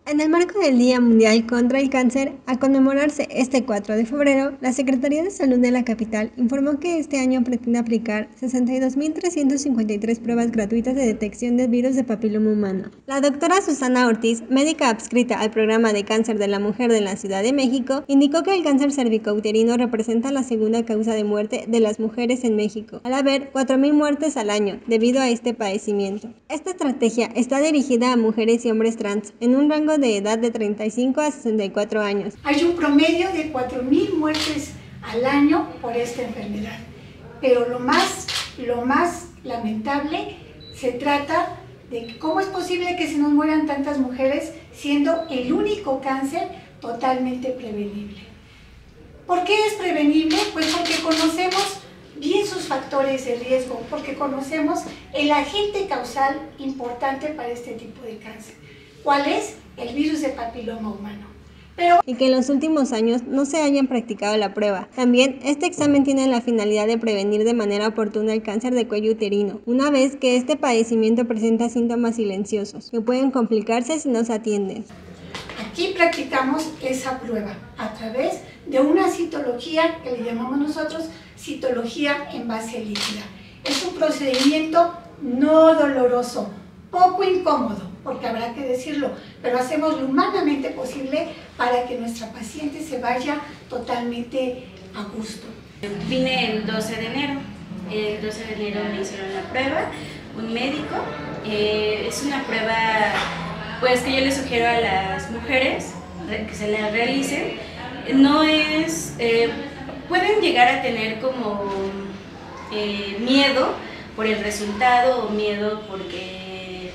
En el marco del Día Mundial contra el Cáncer, a conmemorarse este 4 de febrero, la Secretaría de Salud de la capital informó que este año pretende aplicar 62.353 pruebas gratuitas de detección del virus de papiloma humano. La doctora Susana Ortiz, médica adscrita al programa de cáncer de la mujer de la Ciudad de México, indicó que el cáncer cervicouterino representa la segunda causa de muerte de las mujeres en México, al haber 4.000 muertes al año debido a este padecimiento. Esta estrategia está dirigida a mujeres y hombres trans en un rango de edad de 35 a 64 años. Hay un promedio de 4.000 muertes al año por esta enfermedad, pero lo más lamentable se trata de cómo es posible que se nos mueran tantas mujeres siendo el único cáncer totalmente prevenible. ¿Por qué es prevenible? Pues porque conocemos bien sus factores de riesgo, porque conocemos el agente causal importante para este tipo de cáncer. ¿Cuál es? El virus de papiloma humano. Y que en los últimos años no se hayan practicado la prueba. También, este examen tiene la finalidad de prevenir de manera oportuna el cáncer de cuello uterino, una vez que este padecimiento presenta síntomas silenciosos, que pueden complicarse si no se atienden. Aquí practicamos esa prueba a través de una citología que le llamamos nosotros citología en base líquida. Es un procedimiento no doloroso, poco incómodo, porque habrá que decirlo, pero hacemos lo humanamente posible para que nuestra paciente se vaya totalmente a gusto. Vine el 12 de enero. El 12 de enero me hicieron la prueba, un médico. Es una prueba pues que yo les sugiero a las mujeres que se la realicen. No es, pueden llegar a tener como miedo por el resultado o miedo porque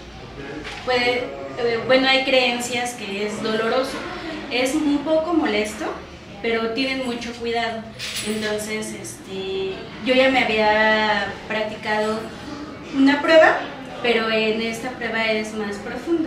hay creencias que es doloroso, es un poco molesto, pero tienen mucho cuidado. Entonces, yo ya me había practicado una prueba, pero en esta prueba es más profunda.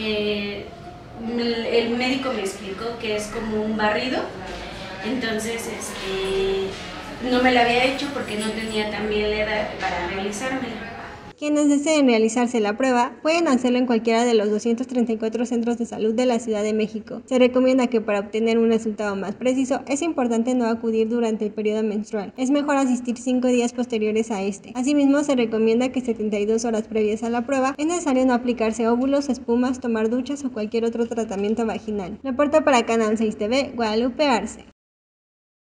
El médico me explicó que es como un barrido, entonces no me la había hecho porque no tenía también la edad para realizármela. Quienes deseen realizarse la prueba pueden hacerlo en cualquiera de los 234 centros de salud de la Ciudad de México. Se recomienda que para obtener un resultado más preciso es importante no acudir durante el periodo menstrual. Es mejor asistir 5 días posteriores a este. Asimismo, se recomienda que 72 horas previas a la prueba es necesario no aplicarse óvulos, espumas, tomar duchas o cualquier otro tratamiento vaginal. Reporta para Canal 6 TV, Guadalupe Arce.